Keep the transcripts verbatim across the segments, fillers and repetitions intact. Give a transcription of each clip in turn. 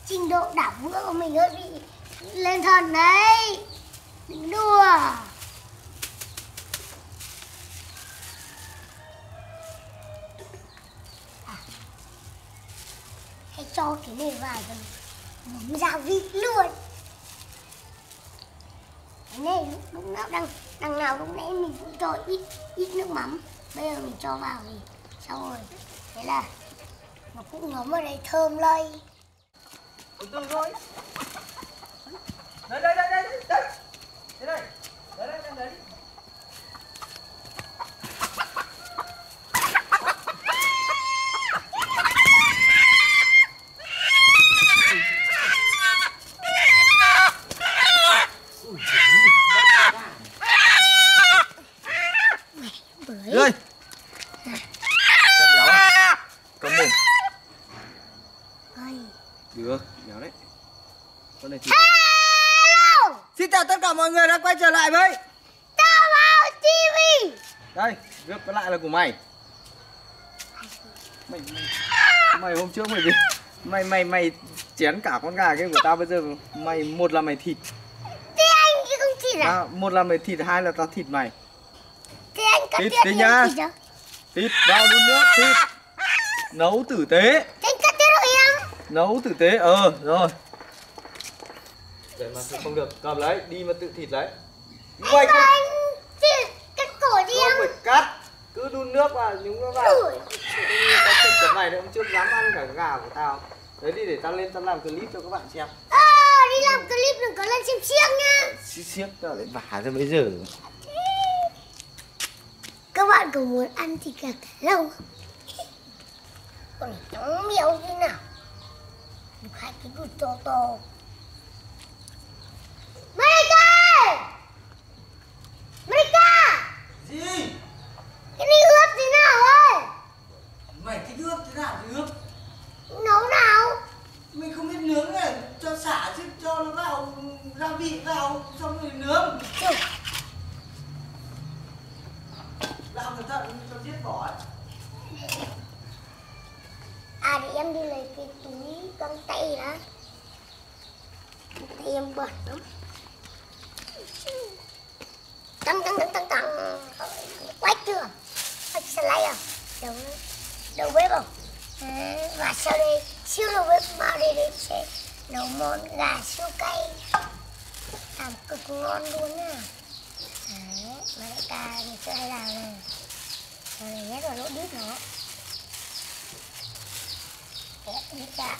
trình độ đảo vữa của mình hơi bị lên thần đấy. Đừng đùa. À, hãy cho cái này vào rồi bấm gia vị luôn. Cái này lúc nào đằng, đằng nào lúc nãy mình cũng cho ít ít nước mắm. Bây giờ mình cho vào thì xong rồi. Thế là nó cũng ngấm ở đây thơm lây. Từ từ thôi. Đây đây đây đây đây. Đây. Đây đây. Đây đây đây. Đây. Chân béo à? Cầm mồm. Được, béo đấy. Con này thì... Hello! Xin chào tất cả mọi người đã quay trở lại với Tao vào ti vi. đây, việc còn lại là của mày. Mày mày, mày hôm trước mày đi mày mày mày chén cả con gà kia của tao, bây giờ mày một là mày thịt. Thế anh chứ không thịt à? À, một là mày thịt, hai là tao thịt mày. Thế anh cắt Thịt tiết đi thì nhá. anh thịt à? Thịt vào đun nước, thịt nấu tử tế. Thế anh cắt tiết rồi em. Nấu tử tế, ờ rồi. Để mà không được, cầm lấy, đi mà tự thịt lấy. Anh mà anh thịt cắt cổ đi em. Không phải cắt, cứ đun nước vào, nhúng nó vào. Tao thịt cái này nữa, hôm trước dám ăn cả gà của tao. Đấy đi để tao lên tao làm clip cho các bạn xem. Ờ, đi làm clip đừng có lên xem siêng nha. Siếc tao lại vả ra bây giờ. Các bạn có muốn ăn thịt gà cả lâu không? Còn trắng miệng thế nào? Được hai cái củ to to. Marika! Marika! Gì? Cái này ướp thế nào ơi? Mày thích ướp thế nào thì ướp. Nấu nào? Mình không biết nướng này, cho xả chứ cho nó vào gia vị vào xong rồi nướng. Chứ. Làm cẩn thận cho giết bỏ ấy. À để em đi lấy cái túi găng tay đã. Tay em bẩn lắm. Tăng tăng tăng tăng tăng. Quách chưa? Quách slide à? Đầu, đầu bếp không? À, và sau đây siêu đầu bếp mau đây đây sẽ nấu món gà siêu cay. Làm cực ngon luôn à. Đấy, mà đại ca mình sẽ hay làm này. Rồi này nhét vào lỗ đít nó. Đấy, đít ra.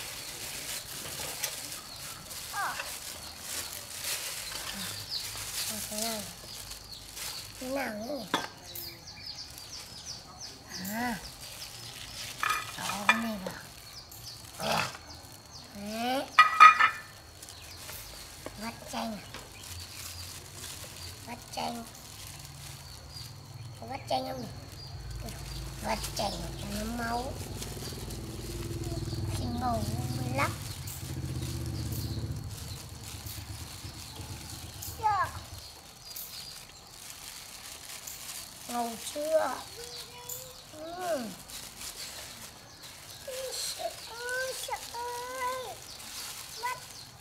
Thế nào? Thế nào nữa nhỉ? À, cho cái này vào. Đấy. Vắt chanh. Vắt chanh. Có vắt chanh không nhỉ? Vắt chanh cho nó máu. Khi màu nó mới lắc. Ngầu chưa? Ừ. Trời ơi, trời ơi. Mắt.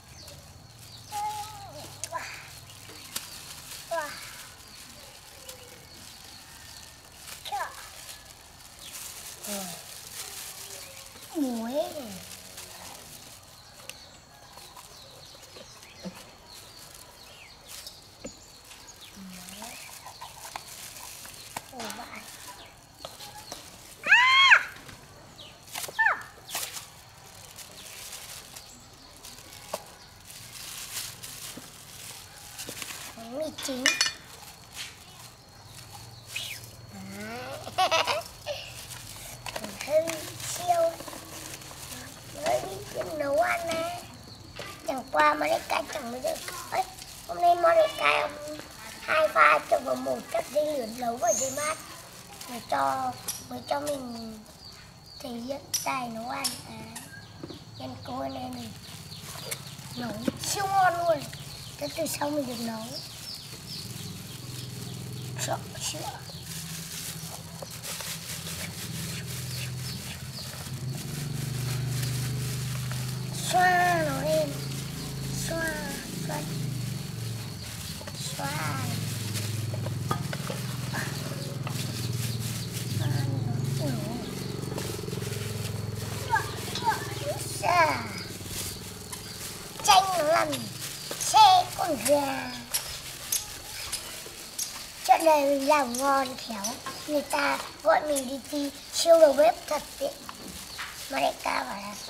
Wow. Wow. Trời. Ừ. Muối này. Mì chính. Hơi siêu. Mới đi kiếm nấu ăn nè. Chẳng qua mà lấy cái chẳng bao giờ. Ê, hôm nay mà lấy cái hai pha cho vào một cắt dây lửa nấu vào dây mát. Mới cho, mới cho mình thể hiện tài nấu ăn. À, nhân cô này mình nấu siêu ngon luôn. Thế từ sau mình được nấu. Sợ chưa? Xoa. à. Chanh nó làm xe con gà. Chỗ này mình làm ngon khéo. Người ta gọi mình đi thi siêu đầu bếp thật đấy. Mà đại ca bảo là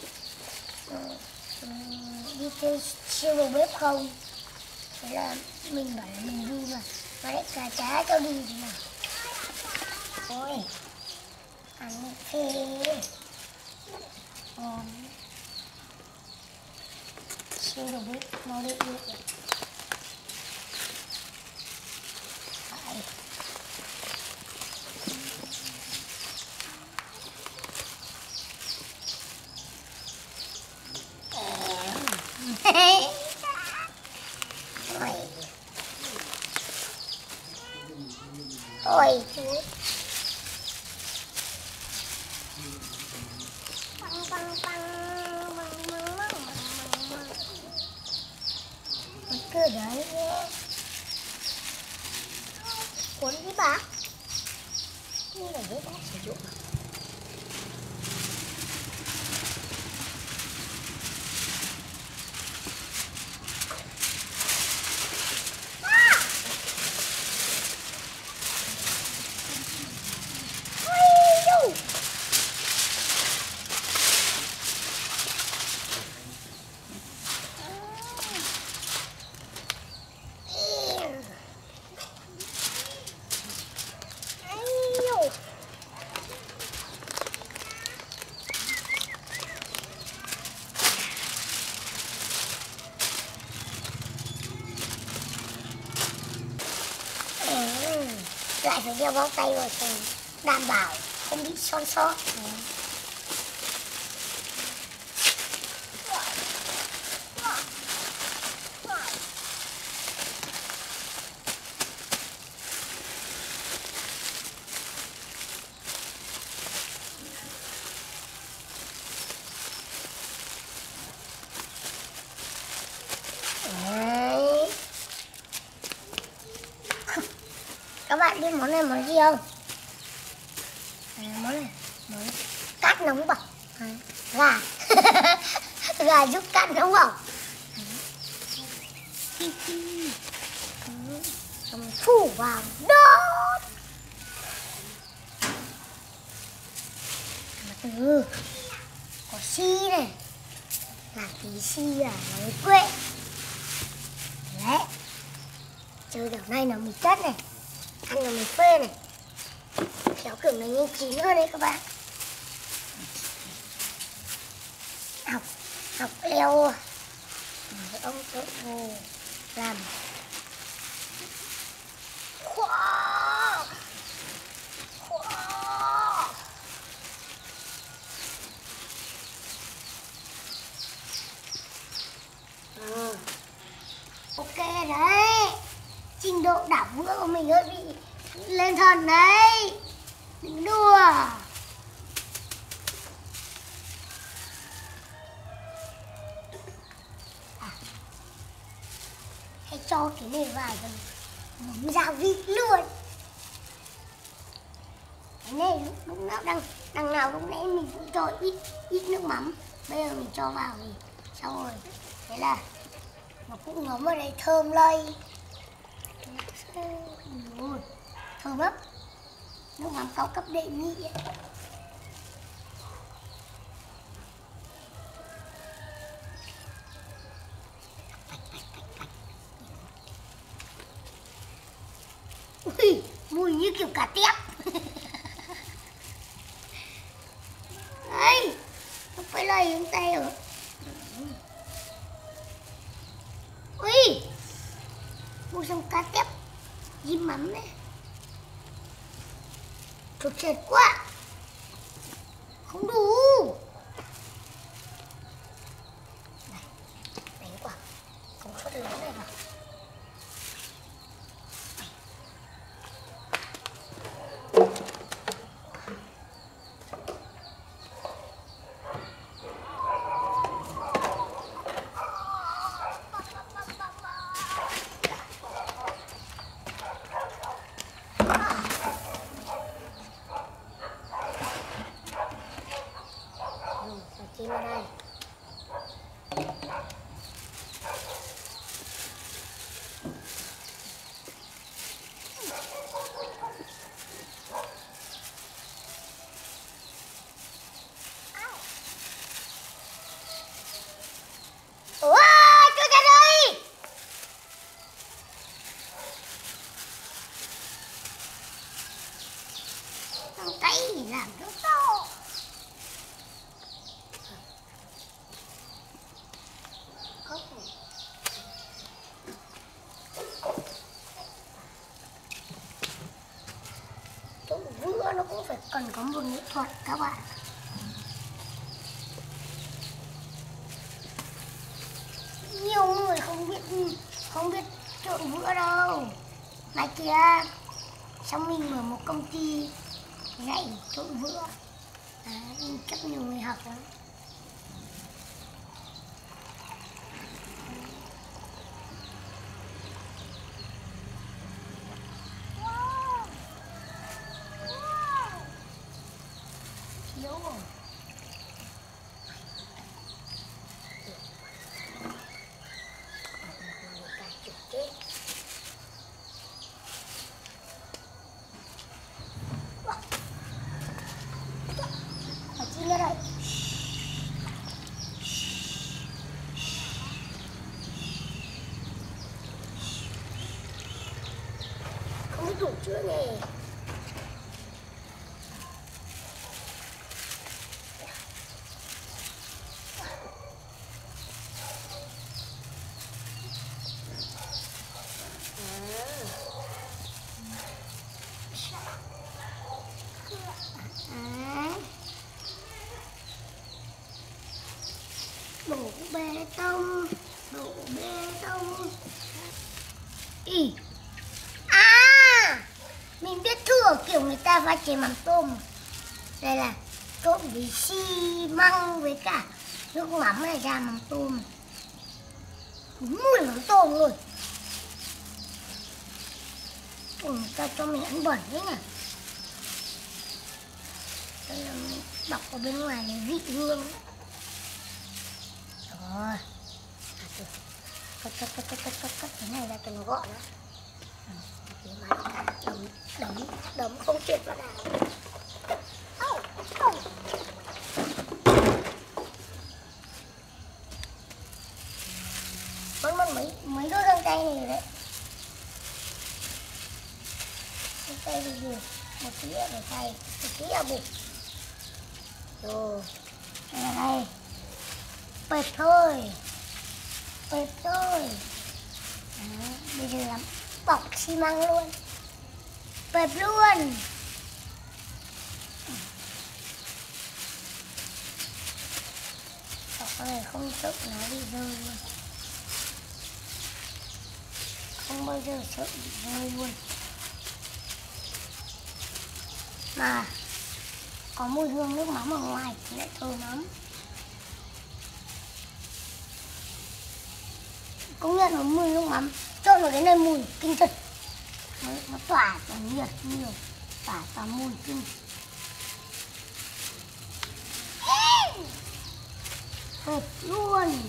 đi thi siêu đầu bếp không? Thế là mình bảo là mình đi mà. Mà đại ca chả cho đi thế nào. Ôi, ăn phê. Ngon. Siêu đầu bếp nó đi được. Ôi chú băng băng băng băng băng băng băng băng cứ đấy nhé cuốn với bác như là với bác sử dụng lại phải đeo bao tay vào thì đảm bảo không bị son sót. Các bạn biết món này món gì không? À, món này món cát nóng bỏng. À, gà gà giúp cát nóng bỏng. Xong phủ vào đốt. Ừ, có xi này, là tí xi à, với quệ. Đấy, chơi kiểu này là mì chất này, ăn là mì phê này, khéo kiểu này nhanh chín hơn đấy các bạn. Học, học leo ông chỗ hồ làm khoa khoa. Ừ. Ok đấy, trình độ đảo vữa của mình hơi bị lên thần đấy, đừng đùa. À, hãy cho cái này vào rồi bấm gia vị luôn. Cái này lúc, lúc nào đằng, đằng nào lúc nãy mình cũng cho ít ít nước mắm, bây giờ mình cho vào thì xong rồi, thế là nó cũng ngấm ở đây thơm lây. Ôi, thơm lắm, nước mắm cao cấp đệ nhị ấy. Ui, mùi như kiểu cá tép. Đấy, nó phải lây lên tay rồi. Ui, mua xong cá tép diêm mắm này, thuộc trệt quá, không đủ. Này, đánh quả công suất lớn này vào. Chín vào đây. còn có một nghệ thuật các bạn. Nhiều người không biết không biết trộn vữa đâu. Này kìa, xong mình mở một công ty dạy trộn vữa. Đấy, chắc nhiều người học lắm. Thiếu rồi. Ở chi nữa đây. Không biết đủ chưa nè. Đổ bê tông, đổ bê tông. Ý. À, mình biết thừa kiểu người ta pha chế mắm tôm. Đây là trộn với xi măng với cả nước mắm này ra mắm tôm. Mùi mắm tôm rồi. Ừ, ta cho mình ăn bẩn đấy nhỉ. Đây là mình bọc ở bên ngoài này vị hương. Rồi. Cắt cắt cắt cắt cắt cắt cắt cái này ra cho nó gọn đó. Đấm đấm đấm không trượt vào nào. Oh, oh. Vẫn mất mấy mấy đôi găng tay này rồi đấy. Găng tay thì gì? Một tí ở để tay, một tí ở bụng. Rồi. Đây là đây. Bẹp thôi. Bẹp thôi. Đó, bây giờ làm bọc xi măng luôn. Bẹp luôn. Bọc cái này không sợ nó bị rơi luôn. Không bao giờ sợ bị rơi luôn. Mà có mùi hương nước mắm ở ngoài thì lại thơm lắm. Công nhận nó mùi nước mắm trộn vào cái này mùi kinh thật. Nó tỏa tỏa nhiệt nhiều, tỏa tỏa mùi kinh. Hợp luôn.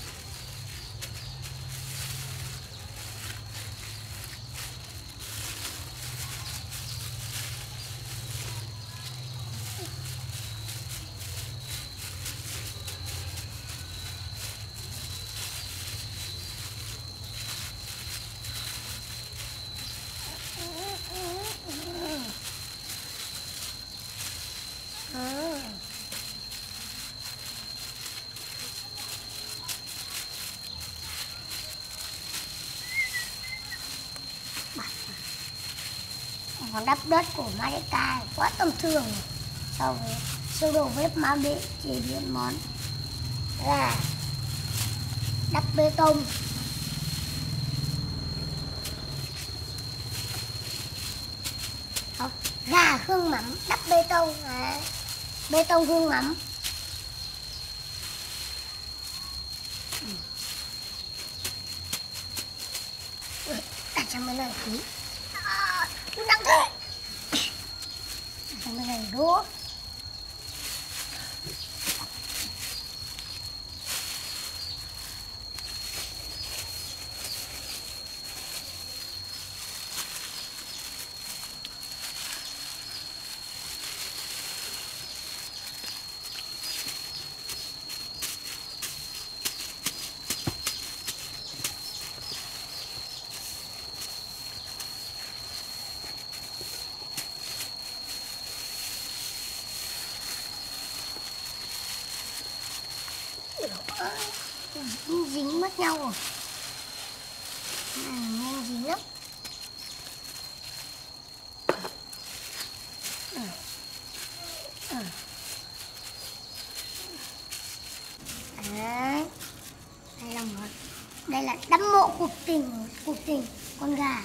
Còn đắp đất của Marika quá tầm thường so với sơ đồ bếp má bệ chế biến món là đắp bê tông. Không, gà hương mắm đắp bê tông à, bê tông hương mắm. Ừ. Đặt trong bên này tí. Nó nặng thế. Trong bên này đố. Dính mất nhau rồi. À, nhanh dính lắm. ngộ cuộc tình, cuộc tình con gà.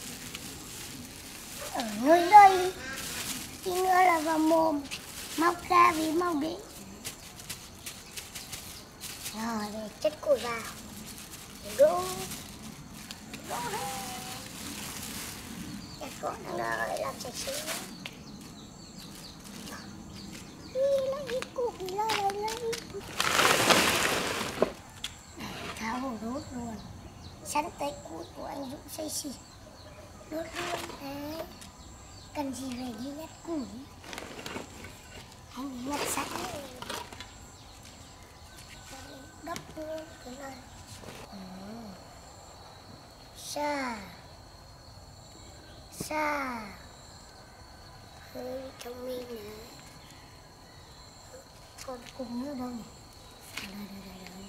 Ở nơi đây, tí nữa là vào mồm, móc ra với móc đĩ. Rồi, để chất củi vào. Đỗ. Đỗ đấy. Để gọn rồi, làm sạch sẽ. Lấy ít cục, lấy lấy lấy ít cục. Tháo hồ đốt luôn. Sẵn tay cút của anh Dũng xây xỉ. Đốt luôn đấy. Cần gì phải đi nhặt củi. Anh đi nhặt sẵn rồi. Đắp luôn cái này. Ừ. Xa. Xa. Hơi thông minh nè. Còn cùng nữa đâu nhỉ? Đây, đây, đây, đây.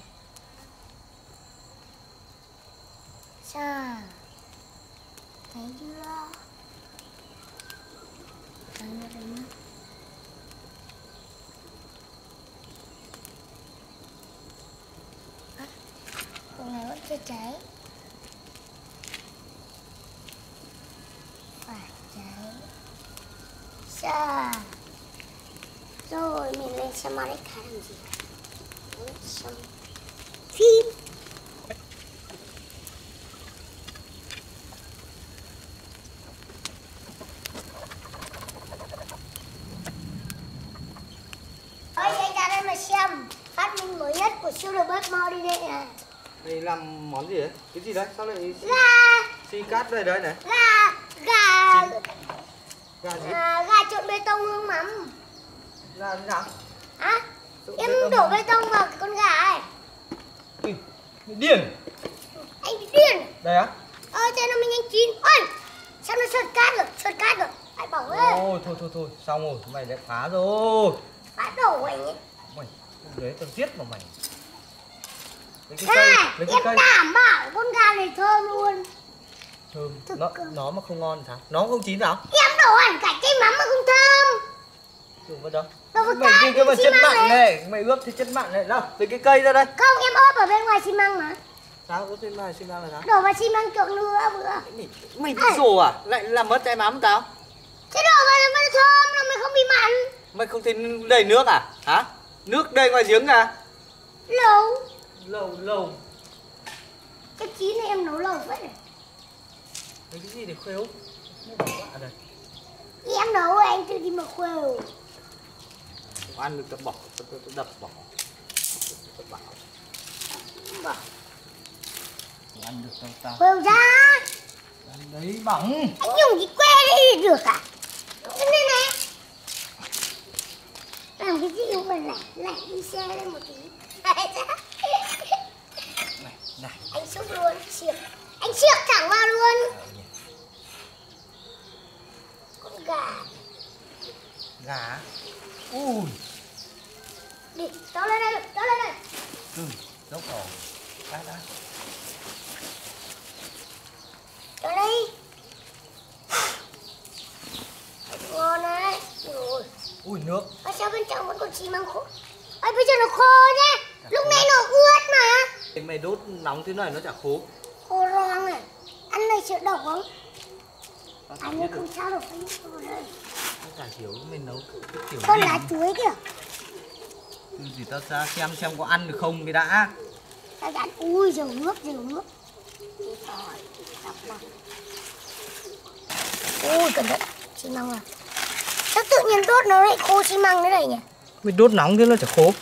Xa. Thấy chưa? Đây nữa, đây nữa. À, con này vẫn chưa cháy. Phải cháy. Xa. Rồi mình lên xem Marica làm gì. Xong phim. Ôi anh ra đây mà xem phát minh mới nhất của siêu đầu bếp mau đi đây nè. Đây làm món gì đấy? Cái gì đấy? Sao lại xi, Gà. xi cát đây đấy này? Gà. Gà. Gà gì? À, gà trộn bê tông hương mắm. Gà như nào? Hả? Em đổ bê tông vào cái con gà ấy. Ui, điên. Anh bị điên. Đây á? Ờ, thế nó mình nhanh chín. Ôi, sao nó sượt cát rồi, sượt cát rồi. Phải bảo ơi. Ôi, thôi thôi thôi, xong rồi, mày đã phá rồi. Phá đổ anh ấy. Mày, đấy tao giết mà mày. Lấy cái Này, cây, lấy cái em cây. đảm bảo con gà này thơm luôn. Thơm, nó, nó mà không ngon thì sao? Nó không chín nào? Em đổ hẳn cả trái mắm mà không thơm. Dùng vào đâu? Đổ vào Mày cát, kia cái mà xi chất măng mặn này. này, mày ướp thì chất mặn này. Đâu, lấy cái cây ra đây. Không, em ốp ở bên ngoài xi măng mà. Sao ướp trên này, xi măng là sao? Đổ vào xi măng trộn nữa bữa. Mày, mày bị rồ à? Lại làm mất trái mắm tao? Thế đổ vào là mới thơm, là mày không bị mặn. Mày không thấy đầy nước à? Hả? Nước đầy ngoài giếng à? Lâu. Lâu, lâu. Cái chín này em nấu lâu vậy này. Lấy cái gì để khuêu? Nó bỏ lạ đây. Em nấu anh tự đi mà khuêu. Ăn được tao bỏ, tao, tao, tao đập bỏ. Tao bảo. Bỏ. Ăn được tao tao. Khuêu ra. Ăn đấy bỏng. Anh dùng cái que đây được à? Cái này này. Làm cái gì mà lại lại đi xe lên một tí. Này, này. Anh xúc luôn, siệc. Anh siệc thẳng vào luôn. Con gà. Gà. Ui. Đi, kéo lên đây, kéo lên đây. Ừ, dốc ổ. Đã, đã. Kéo đây. Ngon đấy. Ui. Ui, nước. Ở sao bên trong vẫn còn xi măng khô? Ôi bây giờ nó khô nhé. Lúc nãy nó ướt mà. Mày đốt nóng thế này nó chả khô. Khô rong này. Ăn này chữa độc không? Anh ấy không sao đâu, anh ấy khô đây. Tao chả hiểu mình nấu cái kiểu Con gì. lá chuối kìa. Ừ, thì tao ra xem xem có ăn được không cái đã. Ta dán, ui dầu nước, dầu nước. Ui cẩn thận, xi măng à. Sao tự nhiên đốt nó lại khô xi măng thế này nhỉ? Mày đốt nóng thế nó chả khô.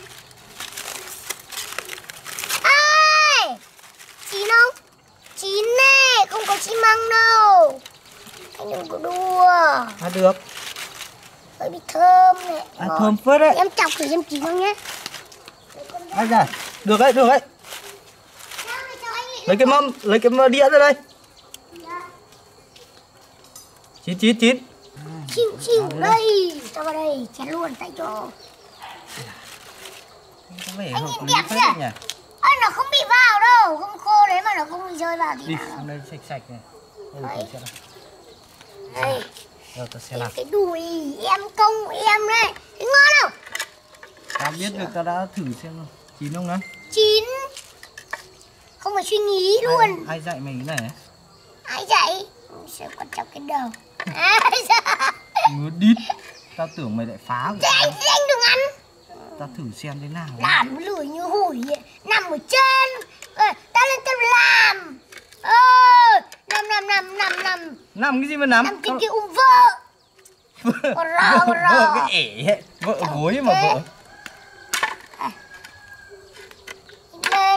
Ai? Chín không? Chín nè, không có xi măng đâu. Anh đừng có đùa. À được. Hơi bị thơm này. À, thơm phết đấy. Em chọc thử xem chín không nhé. Ai da. Được đấy, được đấy. Lấy cái mâm, lấy cái mâm đĩa ra đây. Chín chín chín. Chịu chịu đây. Cho vào đây, chén luôn tại chỗ. Có vẻ Anh hợp nhìn lý đẹp phết chưa? nhỉ. Ôi nó không bị vào đâu, không khô đấy mà nó không bị rơi vào thì Đi, nào. sang đây sạch sạch này. Ôi, Đấy. thử xem nào. Đây, Rồi, tao sẽ làm. cái đùi em công em đây. Thấy ngon không? Tao biết được, tao đã thử xem chín không đấy. Chín. Không phải mà suy nghĩ luôn. Ai, ai dạy mày cái này? Ai dạy? Sao con chọc cái đầu? Ai dạy? Ngứa đít. Tao tưởng mày lại phá của Thế tao. anh, thế anh đừng ăn. Tao thử xem thế nào. Làm lười như hủi vậy. Nằm ở trên. Ờ, tao lên tao làm. Ờ, nằm nằm nằm nằm nằm. Nằm cái gì mà nằm? Nằm trên kia ôm vợ. Con rò, con rò. Vợ cái ẻ ấy. Vợ gối mà vợ. Lên.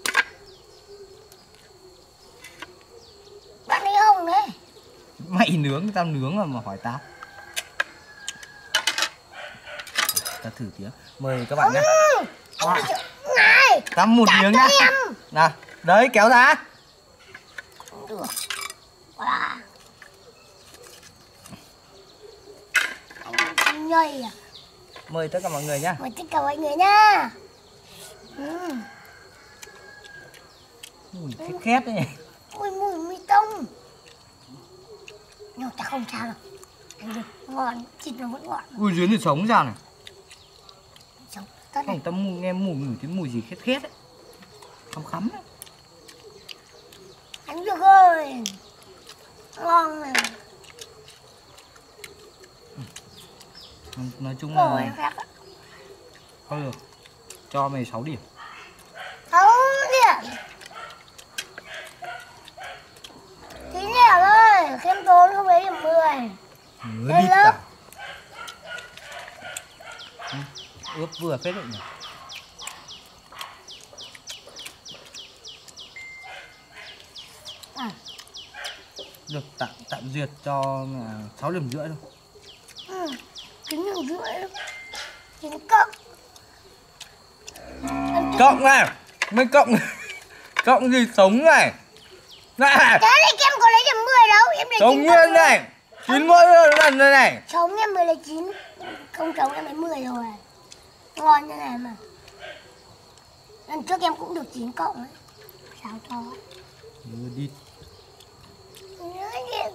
Bạn ấy hồng đấy. Mày nướng, tao nướng mà mà hỏi tao. Tao thử tiếng. Mời các bạn nhé. Anh đi này. Tao một miếng nhá. Nào, đấy kéo ra. Không được. Wow. Anh nhây à. Mời tất cả mọi người nhá. Mời tất cả mọi người nha. Ừ. Mùi khét khét đấy. Ui mùi mì tông. Nhưng ta không sao đâu. Ăn được, ngon, thịt nó vẫn ngọt. Ui dưới thì sống ra này. Sống, tốt này. Không, tao mùi, nghe mùi ngửi cái mùi gì khét khét ấy. Khắm khắm ấy. Ăn được rồi. Ngon này. Nói chung Ôi, là khác ạ. thôi được. Cho mày sáu điểm. Sáu điểm. Tí nhẹ thôi, khiêm tốn không lấy điểm mười. Ngứa Đây đít lớp. à. Ướp vừa phết đấy nhỉ. À. Được tạm tạm duyệt cho sáu điểm rưỡi thôi. Ừ, kính điểm rưỡi. Kính cộng. Cộng này, mấy cộng cộng gì sống này. Này, Thế thì em có lấy điểm mười đâu, em lấy sống chín nguyên này. Chín mỗi lần đây này. Sống em mới lấy chín. Không sống em lấy mười rồi. Ngon như này mà. Lần trước em cũng được chín cộng ấy. Sao cho? Ngứa đít. Nhớ gì?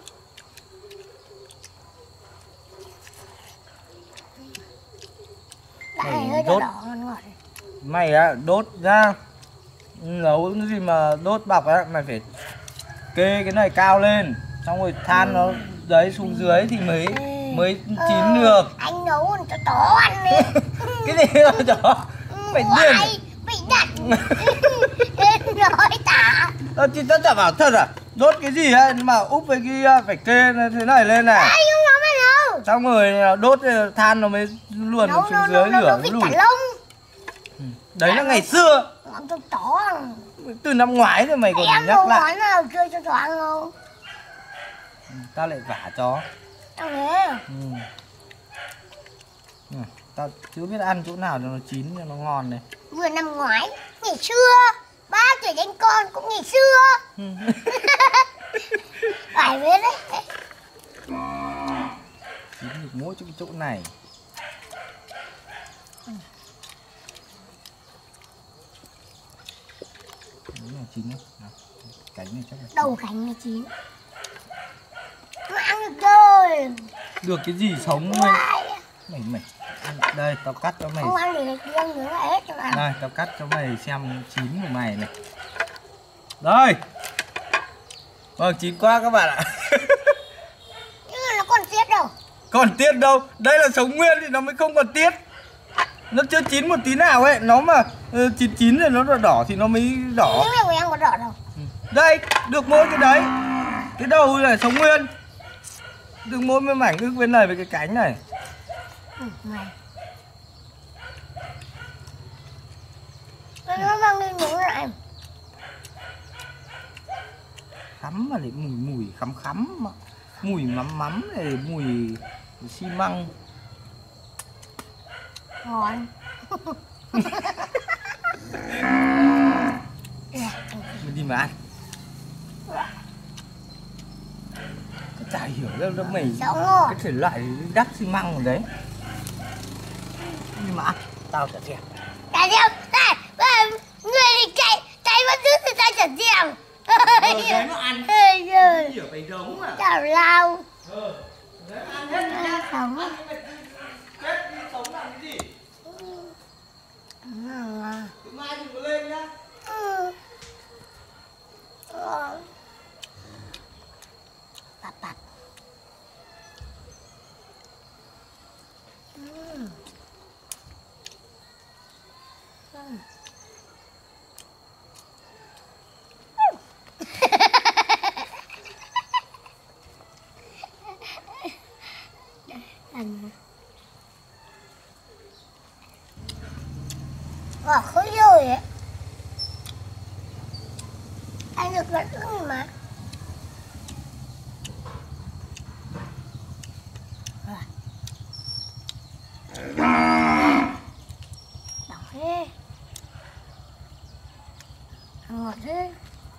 Đây Mày hơi đỏ đốt. đỏ ngọt ngọt. Mày á, đốt ra. Nấu cái gì mà đốt bọc á, mày phải kê cái này cao lên. Xong rồi than nó đấy xuống dưới thì mới mới chín được. Anh nấu còn cho chó ăn đi. Cái gì mà chó? Mày điên. Bị đặt. Nói tả. Ờ, thì tao chả bảo thật à? Đốt cái gì ấy mà úp với cái phải kê thế này lên này. Ai không nấu mày đâu. Xong rồi đốt than nó mới luồn Nấu xuống nấu dưới nấu lửa nấu mới vịt lùi. cả lông. Đấy là ngày xưa. Ngon cho chó ăn. Từ năm ngoái rồi mày còn Em nhắc nấu lại. món nào chưa cho chó ăn không? Tao lại vả chó. Tao thế. Ừ. Ừ, tao chưa biết ăn chỗ nào cho nó chín cho nó ngon này. Vừa năm ngoái, ngày xưa, ba tuổi đánh con cũng ngày xưa. Phải biết đấy. Chín được mỗi chỗ cái chỗ này. Đúng là chín không? Nào, cánh này chắc là chín. Đầu cánh này chín. Mà ăn được rồi. Được cái gì sống mày. Hoài. Mày mày ăn. Đây tao cắt cho mày. Không ăn được cái riêng nữa là hết rồi mà. Đây tao cắt cho mày xem chín của mày này. Đây. Vâng chín quá các bạn ạ. Nhưng mà nó còn tiết đâu. Còn tiết đâu. Đây là sống nguyên thì nó mới không còn tiết. Nó chưa chín một tí nào ấy. Nó mà uh, chín chín rồi nó đỏ đỏ thì nó mới đỏ. Nhưng mà của em có đỏ đâu. Đây được mỗi cái đấy. Cái đầu là sống nguyên. Được mỗi cái mảnh ức bên này với cái cánh này. Ừ, mày. Nó mang đi nướng lại. Khắm mà lại mùi mùi khắm khắm mà. Mùi mắm mắm này mùi xi măng. Ngon. Mình đi mà ăn. Tôi chả hiểu đâu đâu mày. Sao ngon. Cái thể loại đắt xi măng rồi đấy. Nhưng mà ăn tao chả thèm. Chả thèm. Này, bây giờ người thì chạy, chạy vẫn giữ thì ta chả thèm. Ờ, đấy nó ăn. Ê giời. Hiểu bày đống à. Chào lao. Ờ, đấy ăn hết nhá. Sống. Ăn cái mày chết đi sống làm cái gì? Ừ. Thứ mai đừng có lên nhá. Ừ. Ăn được vẫn ưng mà. Đọc thế. Ăn ngọt thế.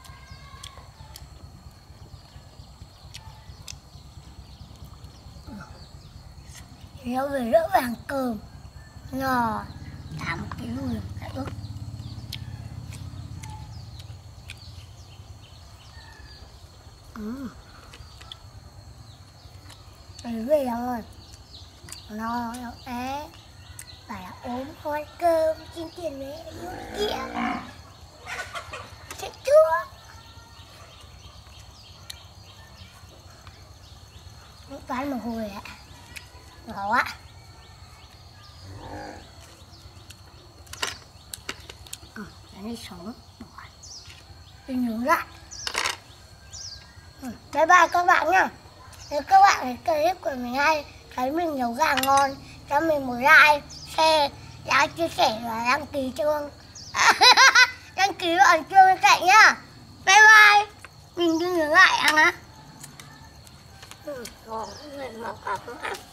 Rau về rỡ vàng cơm. Ngò. Thả một cái lùi cả ức. Ừ. Đấy về rồi. No nó é. Phải là ốm khoai cơm xin tiền mẹ yêu kia. Chết chưa? Những toán một hồi ạ. Ngỏ quá. Ừ, để đi sống. Đi nhớ lại. Ừ, bye bye các bạn nhá. Nếu các bạn thấy clip của mình hay, thấy mình nấu gà ngon, cho mình một like, share, like, chia sẻ và đăng ký chuông. Đăng ký vào ấn chuông bên cạnh nhá. Bye bye. Mình đi nhớ lại ăn á. Ừ, ngon, người mà cả không ăn.